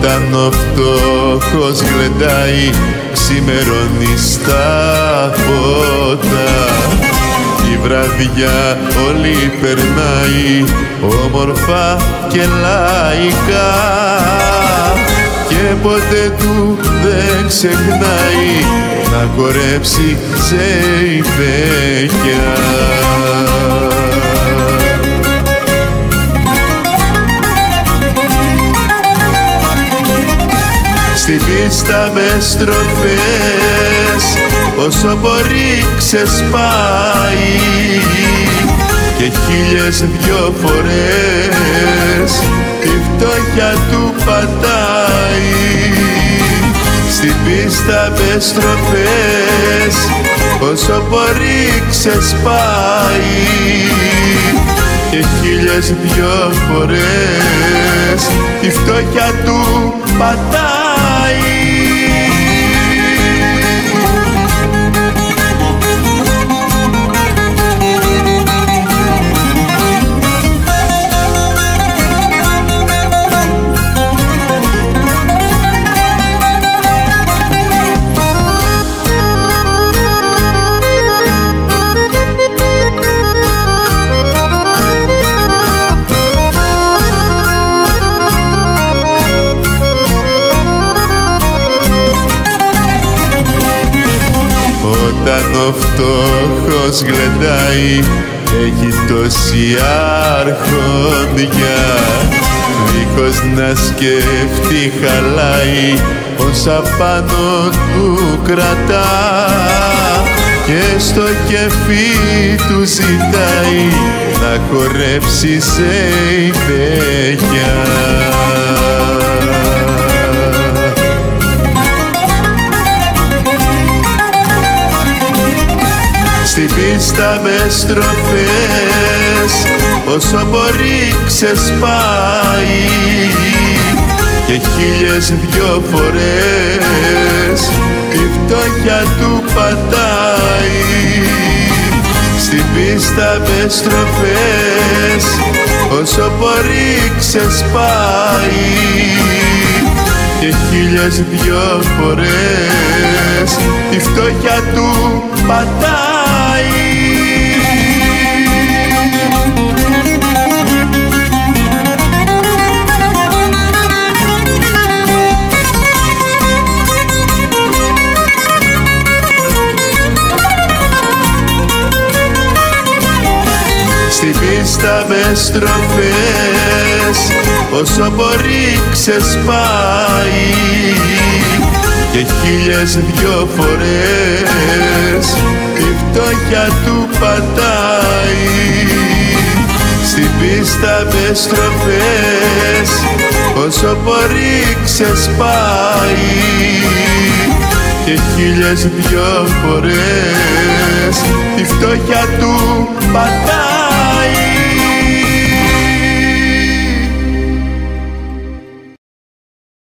Όταν ο φτώχος γλεντάει, ξημερώνει στα φώτα. Η βραδιά όλη περνάει όμορφα και λαϊκά, και ποτέ του δεν ξεχνάει να χορέψει σε υφαίκια. Στην πίστα με στροφές όσο μπορεί ξεσπάει, και 1002 φορές τη φτώχεια του πατάει. Στην πίστα με στροφές όσο μπορεί ξεσπάει, και 1002 φορές τη φτώχεια του πατάει. Όταν ο φτώχος γλεντάει, έχει τόση αρχόντια, δίχως να σκεφτεί χαλάει όσα πάνω του κρατά, και στο κεφί του ζητάει να χορέψει σε υφαίκια. Στην πίστα με στροφές όσο μπορεί ξεσπάει, και 1002 φορές τη φτώχεια του πατάει. Στην πίστα με στροφές όσο μπορεί ξεσπάει, και 1002 φορές τη φτώχεια του πατάει. Στην πίστα με στροφές όσο μπορεί ξεσπάει, και 1002 φορές τη φτώχεια του πατάει. Στην πίστα με στροφές όσο μπορεί ξεσπάει, και 1002 φορές τη φτώχεια του πατάει.